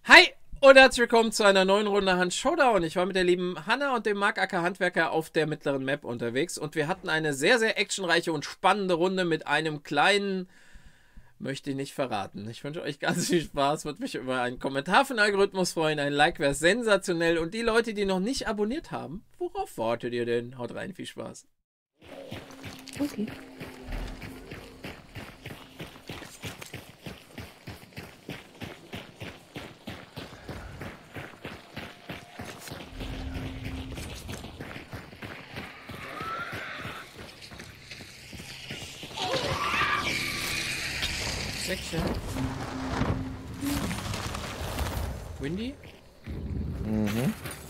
Hi und herzlich willkommen zu einer neuen Runde Hans Showdown. Ich war mit der lieben Hanna und dem Mark Acker Handwerker auf der mittleren Map unterwegs und wir hatten eine sehr, sehr actionreiche und spannende Runde mit einem kleinen, möchte ich nicht verraten. Ich wünsche euch ganz viel Spaß, würde mich über einen Kommentar für den Algorithmus freuen, ein Like wäre sensationell und die Leute, die noch nicht abonniert haben, worauf wartet ihr denn? Haut rein, viel Spaß. Okay. Säckchen. Windy? Mhm.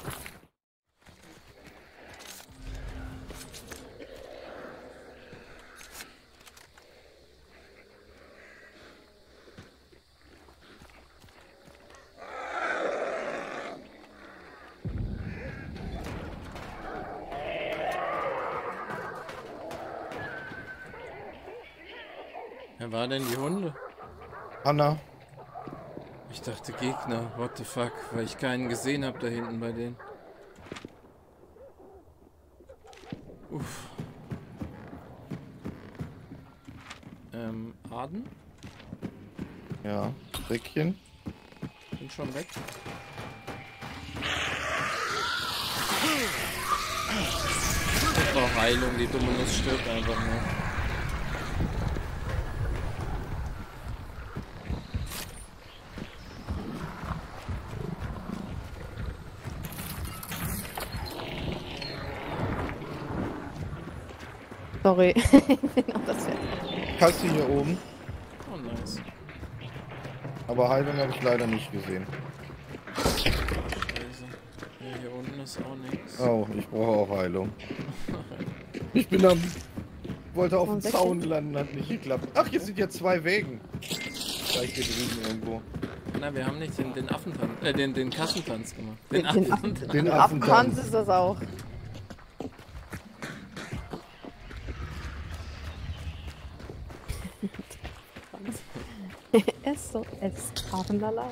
Wer war denn die Hunde? Hanna. Ich dachte Gegner, what the fuck, weil ich keinen gesehen habe da hinten bei denen. Uff. Aden? Ja, Säckchen. Bin schon weg. Ich brauche Heilung, die dumme Nuss stirbt einfach nur. Sorry. Genau, das wäre. Kasse hier oben. Oh nice. Aber Heilung habe ich leider nicht gesehen. Scheiße. Ja, hier unten ist auch nichts. Oh, ich brauche auch Heilung. Ich bin am... Wollte auf dem Zaun landen, hat nicht geklappt. Ach, jetzt sind ja zwei Wegen. Gleich hier drüben irgendwo. Na, wir haben nicht den Affentanz, den Kassentanz gemacht. Den Affentanz. Den Affentanz Affentanz. ist das auch. SOS Affenlalam.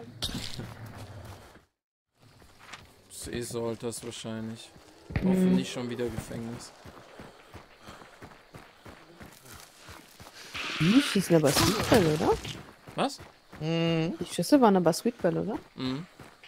Sollte das wahrscheinlich. Hoffentlich schon wieder Gefängnis. Die schießen aber Sweetbell, oder? Was? Mhm. Die Schüsse waren aber Sweetbell, oder? Mhm.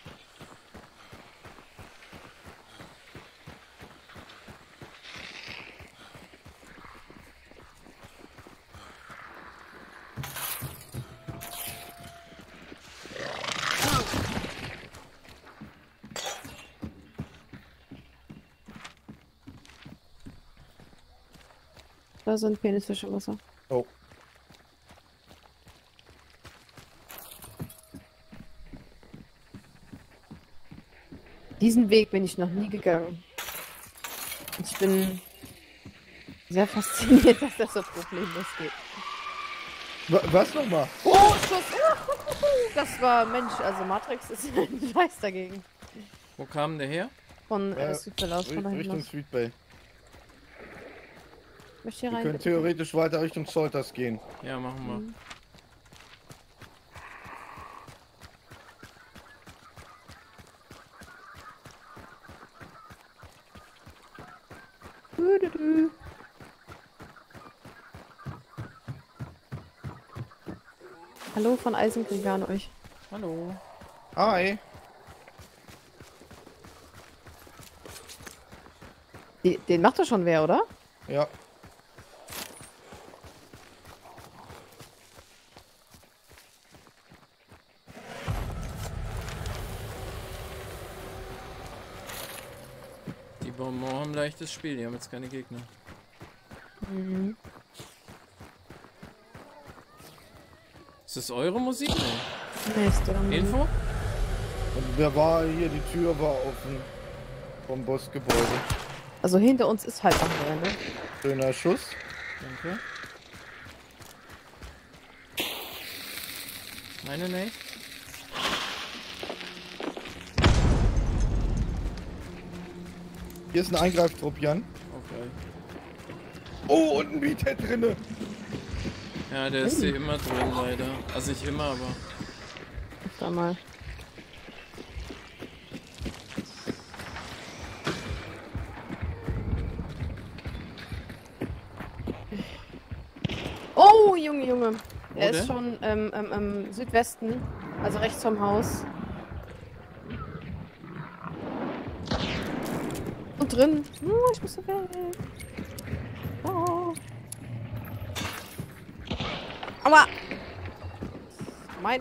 Da sind Penisfische im Wasser. Oh. Diesen Weg bin ich noch nie gegangen. Ich bin sehr fasziniert, dass das so problemlos geht. Was nochmal? Oh, Schuss! Das war Mensch, also Matrix ist ein Scheiß dagegen. Wo kam der her? Von Sweetbell aus, von da hinten Richtung aus. Sweet Bay. Möchte hier Wir rein? können bitte? theoretisch weiter Richtung Solters gehen. Ja, machen wir. Dü. Hallo von Eisenkrieger an euch. Hallo. Hi. Den macht doch schon wer, oder? Ja. Die Bonbons haben leichtes Spiel, die haben jetzt keine Gegner. Mhm. Ist das eure Musik? Nee. Nee, ist der Info? Und da war hier, die Tür war offen. Vom Bossgebäude. Also hinter uns ist halt noch wer, ne? Schöner Schuss. Danke. Meine nicht. Hier ist ein Eingreiftrupp, Jan. Okay. Oh, und ein Meathead drinne. Ja, der ist hier immer drin, leider. Also nicht immer, aber... Da mal. Oh, Junge, Junge. Er Wo ist denn? schon im Südwesten, also rechts vom Haus. Und drin. Ich muss so weg. Oh. Aua! Mein.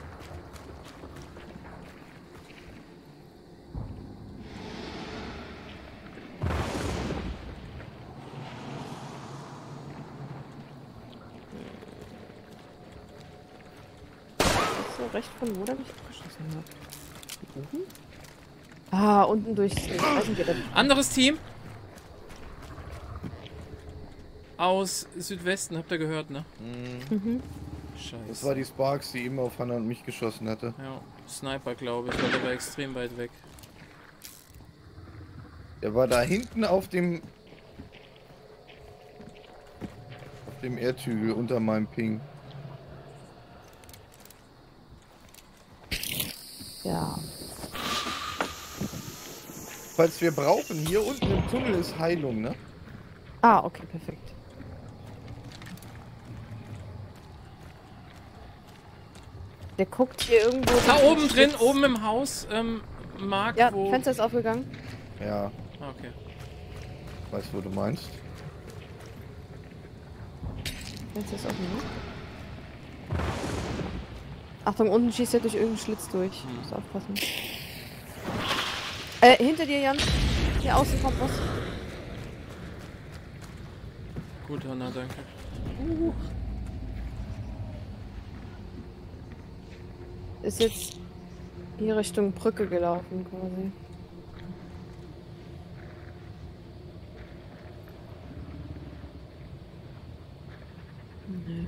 So recht von wo der mich abgeschossen hat. Oben? Ah, unten durchs Eisengitter. Anderes Team. Aus Südwesten, habt ihr gehört, ne? Mhm. Scheiße. Das war die Sparks, die eben auf Hannah und mich geschossen hatte. Ja, Sniper, glaube ich, weil der war extrem weit weg. Der war da hinten auf dem Erdhügel unter meinem Ping. Ja. Falls wir brauchen, hier unten im Tunnel ist Heilung, ne? Ah, okay, perfekt. Der guckt hier irgendwo. Da durch den oben drin, Schlitz. oben im Haus, Marc, Ja, wo... Fenster ist aufgegangen. Ja, Ah, okay. weiß, wo du meinst. Fenster ist offen, ne? Achtung, unten schießt er durch irgendeinen Schlitz durch. Muss aufpassen. Hinter dir, Jan. Hier außen kommt was. Gut, Hanna, danke. Ist jetzt hier Richtung Brücke gelaufen, quasi. Nee.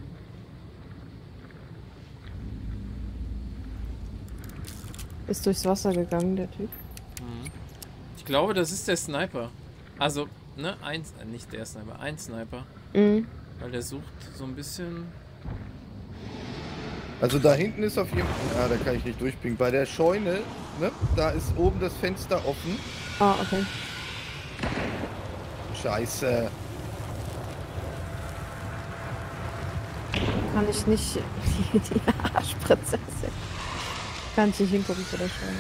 Ist durchs Wasser gegangen, der Typ. Ich glaube, das ist der Sniper. Also, ne, nicht der Sniper, ein Sniper. Mhm. Weil der sucht so ein bisschen... Also da hinten ist auf jeden Fall... Ah, da kann ich nicht durchpingen. Bei der Scheune, ne? Da ist oben das Fenster offen. Ah, okay. Scheiße. Kann ich nicht... die Arschprinzessin. Kann ich nicht hingucken zu der Scheune.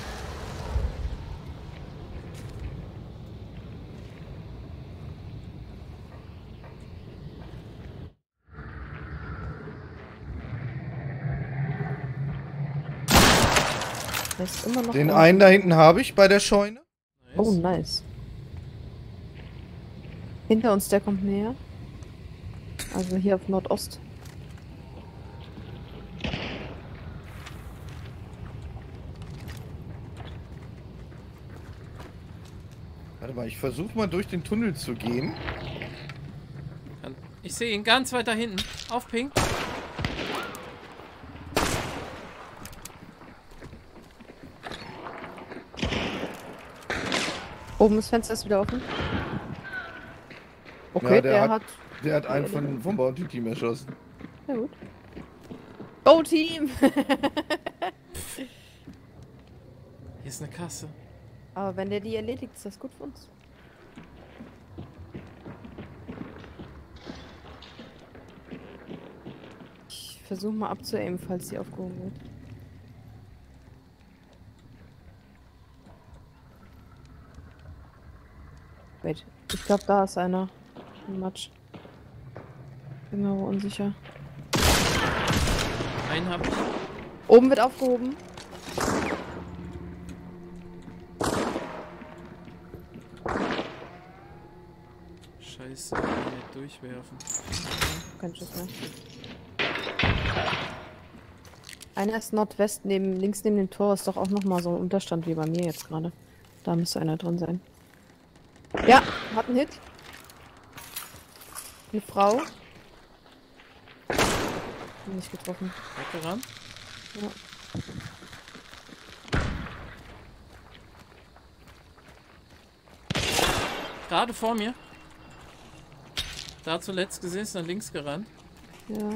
Der ist immer noch Den unten. einen da hinten habe ich bei der Scheune. Oh, nice. Hinter uns, der kommt näher. Also hier auf Nordost. Warte mal, ich versuche mal durch den Tunnel zu gehen. Ich sehe ihn ganz weit da hinten. Auf Ping. Oben das Fenster ist wieder offen. Okay, Ja, der hat... einen vom Bounty-Team erschossen. Ja gut. Go Team! Hier ist eine Kasse. Aber wenn der die erledigt, ist das gut für uns. Ich versuche mal abzuaimen, falls sie aufgehoben wird. Wait, ich glaube, da ist einer. Ein Matsch. Bin mir aber unsicher. Einen hab ich. Oben wird aufgehoben. Scheiße, ich kann nicht durchwerfen. Kein Schuss mehr. Einer ist Nordwest, links neben dem Tor ist doch auch nochmal so ein Unterstand wie bei mir jetzt gerade. Da müsste einer drin sein. Ja, hat einen Hit. Eine Frau. Nicht getroffen. Weggerannt. Ja. Gerade vor mir. Da zuletzt gesehen, ist nach links gerannt. Ja.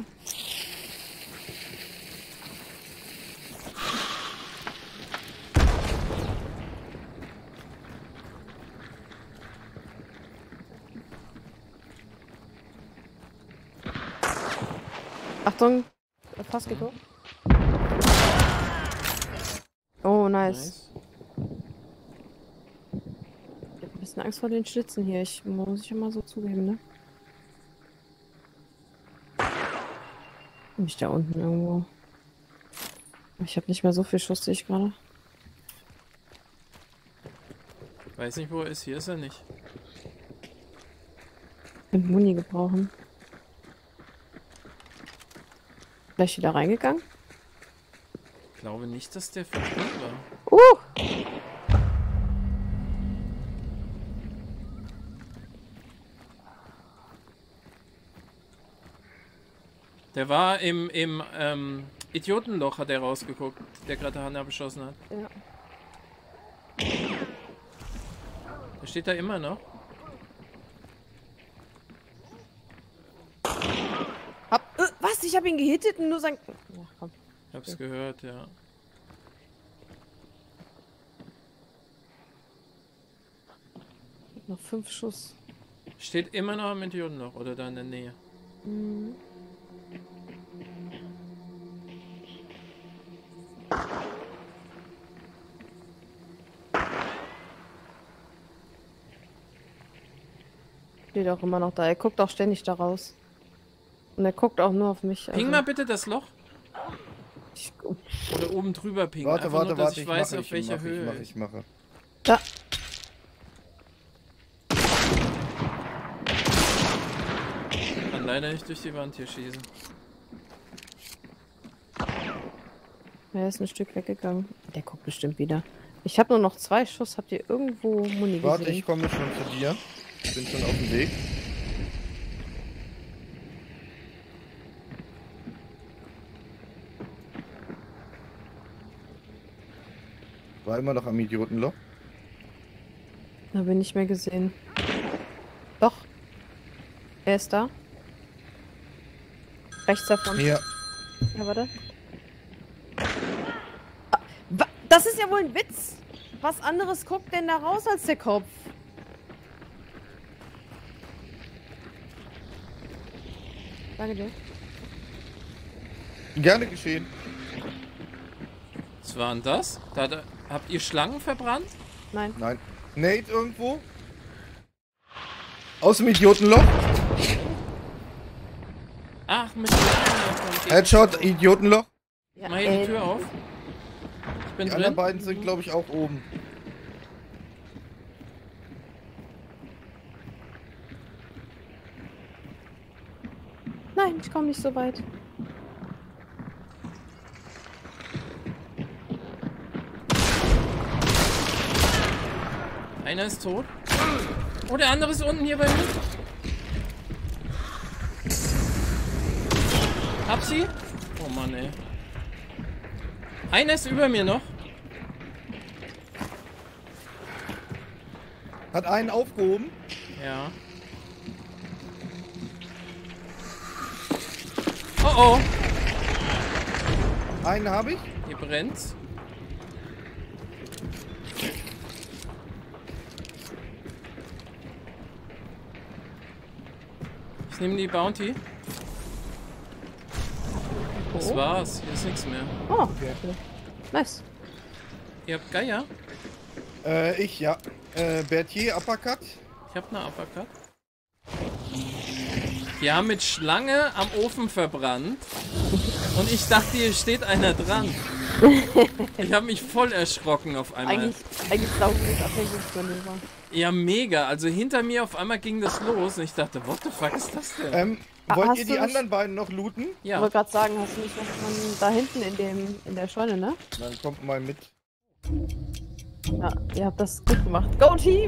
Achtung, fast geguckt. Oh, nice. Ich hab ein bisschen Angst vor den Schlitzen hier. Muss ich immer so zugeben, ne? Nicht da unten irgendwo. Ich habe nicht mehr so viel Schuss, sehe ich gerade. Weiß nicht, wo er ist. Hier ist er nicht. Mit Muni gebrauchen. Vielleicht wieder reingegangen? Ich glaube nicht, dass der verschwunden war. Der war im Idiotenloch, hat er rausgeguckt, der gerade Hanna beschossen hat. Ja. Der steht da immer noch. Was? Ich habe ihn gehittet und nur sein... Ja, komm. Ich hab's gehört, ja. Noch 5 Schuss. Steht immer noch im Idiotenloch oder da in der Nähe. Mhm. Steht auch immer noch da. Er guckt auch ständig da raus. Und er guckt auch nur auf mich. Ping mal bitte das Loch. Oder oben drüber pingen. Warte, Einfach nur, dass warte, ich weiß, auf welcher Höhe. Ich mache. Da. Kann leider nicht durch die Wand hier schießen. Er ist ein Stück weggegangen. Der guckt bestimmt wieder. Ich habe nur noch 2 Schuss. Habt ihr irgendwo Muni gesehen? Warte, ich komme schon zu dir. Ich bin schon auf dem Weg. War immer noch am Idiotenloch. Habe ich nicht mehr gesehen. Doch. Er ist da. Rechts davon. Hier. Ja, warte. Das ist ja wohl ein Witz. Was anderes guckt denn da raus als der Kopf? Danke dir. Gerne geschehen. Was war denn das? Habt ihr Schlangen verbrannt? Nein. Nein. Nate irgendwo? Aus dem Idiotenloch? Ach, mit Schlangen. Headshot, Idiotenloch. Ja, Mach hier die Tür auf. Ich bin Die drin. anderen beiden sind, glaube ich, auch oben. Nein, ich komme nicht so weit. Einer ist tot. Oh, der andere ist unten hier bei mir. Hab sie? Oh Mann, ey. Einer ist über mir noch. Hat einen aufgehoben. Ja. Oh oh. Einen habe ich. Hier brennt's. Ich nehme die Bounty. Das war's. Hier ist nichts mehr. Oh, okay. Nice. Ihr habt Geier? Ich, ja. Berthier, Uppercut. Ich hab eine Uppercut. Die haben mit Schlange am Ofen verbrannt. Und ich dachte, hier steht einer dran. Ich habe mich voll erschrocken auf einmal. Eigentlich saugutes Ablenkungsmanöver. Ja, mega. Also hinter mir auf einmal ging das los und ich dachte, what the fuck ist das denn? Wollt hast ihr du die nicht- anderen beiden noch looten? Ich Ja. wollte gerade sagen, hast du nicht noch jemanden da hinten in der Scheune, ne? Dann kommt mal mit. Ja, ihr habt das gut gemacht. Go Team!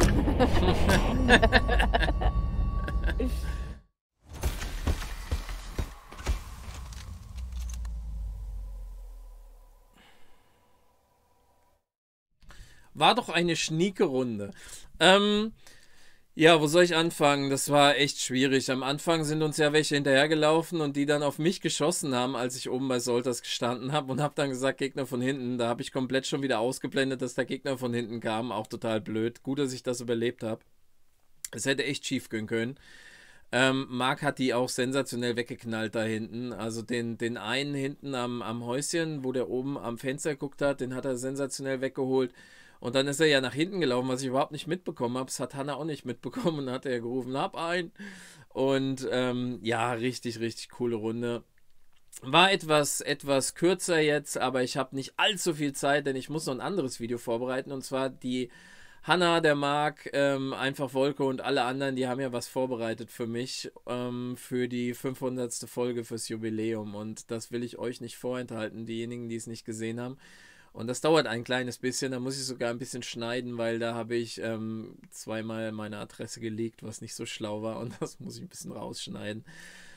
War doch eine schnieke Runde. Ja, wo soll ich anfangen? Das war echt schwierig. Am Anfang sind uns ja welche hinterhergelaufen und die dann auf mich geschossen haben, als ich oben bei Solters gestanden habe und habe dann gesagt, Gegner von hinten. Da habe ich komplett schon wieder ausgeblendet, dass der Gegner von hinten kam. Auch total blöd. Gut, dass ich das überlebt habe. Es hätte echt schief gehen können. Marc hat die auch sensationell weggeknallt da hinten. Also den einen hinten am Häuschen, wo der oben am Fenster geguckt hat, den hat er sensationell weggeholt. Und dann ist er ja nach hinten gelaufen, was ich überhaupt nicht mitbekommen habe. Das hat Hanna auch nicht mitbekommen. Und dann hat er gerufen, hab ein. Und ja, richtig, richtig coole Runde. War etwas kürzer jetzt, aber ich habe nicht allzu viel Zeit, denn ich muss noch ein anderes Video vorbereiten. Und zwar die Hanna, der Marc, einfach Wolke und alle anderen, die haben ja was vorbereitet für mich, für die 500. Folge fürs Jubiläum. Und das will ich euch nicht vorenthalten, diejenigen, die es nicht gesehen haben. Und das dauert ein kleines bisschen, da muss ich sogar ein bisschen schneiden, weil da habe ich zweimal meine Adresse geleakt, was nicht so schlau war. Und das muss ich ein bisschen rausschneiden.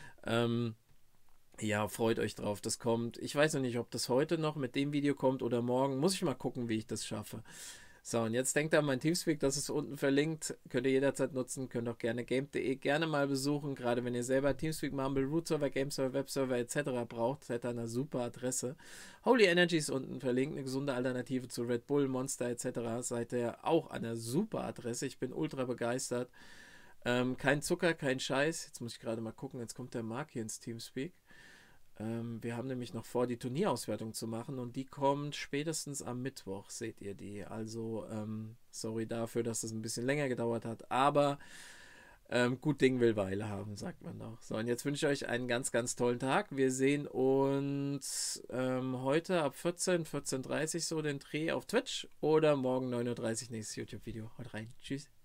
Ja, freut euch drauf, das kommt. Ich weiß noch nicht, ob das heute noch mit dem Video kommt oder morgen. Muss ich mal gucken, wie ich das schaffe. So, und jetzt denkt an mein Teamspeak, das ist unten verlinkt. Könnt ihr jederzeit nutzen, könnt auch gerne game.de gerne mal besuchen. Gerade wenn ihr selber Teamspeak, Mumble, Root-Server, Game-Server, Web-Server etc. braucht, seid ihr eine super Adresse. Holy Energy ist unten verlinkt, eine gesunde Alternative zu Red Bull, Monster etc. Seid ihr auch eine super Adresse. Ich bin ultra begeistert. Kein Zucker, kein Scheiß. Jetzt muss ich gerade mal gucken, jetzt kommt der Marc hier ins Teamspeak. Wir haben nämlich noch vor, die Turnierauswertung zu machen und die kommt spätestens am Mittwoch, seht ihr die. Also, sorry dafür, dass das ein bisschen länger gedauert hat, aber gut Ding will Weile haben, sagt man doch. So, und jetzt wünsche ich euch einen ganz, ganz tollen Tag. Wir sehen uns heute ab 14:30 so den Dreh auf Twitch oder morgen 9:30 Uhr nächstes YouTube-Video. Haut rein. Tschüss.